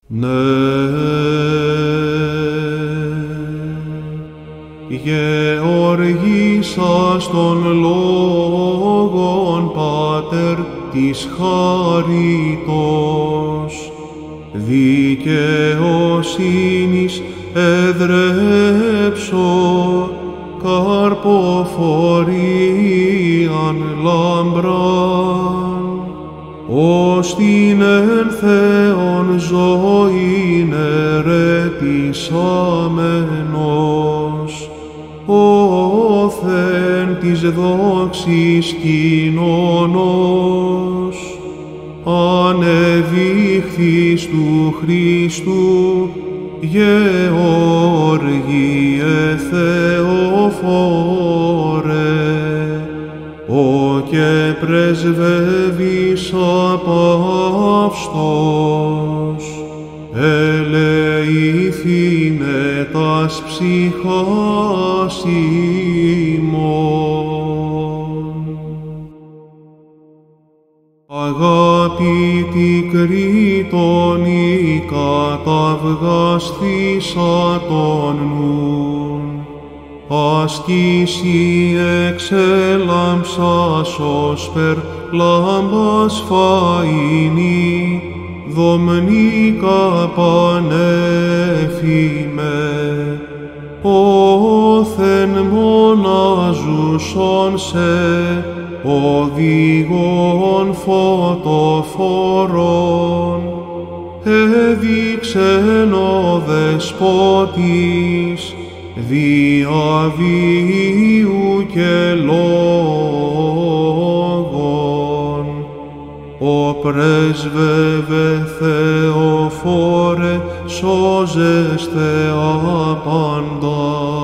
Ναι, γεωργήσας των λόγων, Πάτερ της χάριτος, δικαιοσύνης εδρέψω, καρποφορίαν λαμπράν, ως την εν Θεόν ζωήν ερετησάμενος, όθεν της δόξης κοινωνός, ανεδείχθης του Χριστού, Γεώργιε Θεοφόρε, ο και πρεσβεύεις απαύστος, ελεηθήνε τας ψυχάς ημών. Αγαπητή Κρήτον, η καταυγαστήσα τον νουν, ασκήσει εξέλαμψας ως περ λάμπας φαΐνη, δομνίκα πανέφημε, όθεν μοναζούσον σε, οδηγών φωτοφορών, έδειξεν ο Δεσπότης, διαβίου και λόγων. Ο πρέσβευε Θεοφόρε, σώζεστε απαντά.